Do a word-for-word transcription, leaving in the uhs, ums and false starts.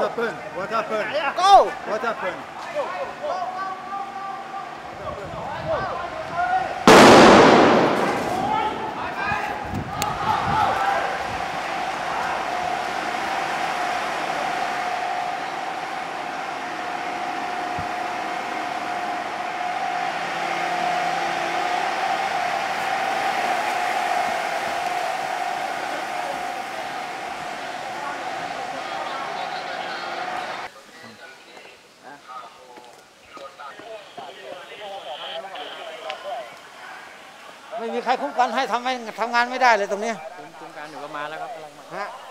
happened? What happened? Go! What happened? ไม่มีใครคุ้มกันให้ทำให้ทำงานไม่ได้เลยตรงนี้คุ้มกันอยู่ก็มาแล้วครับกำลังมาฮะ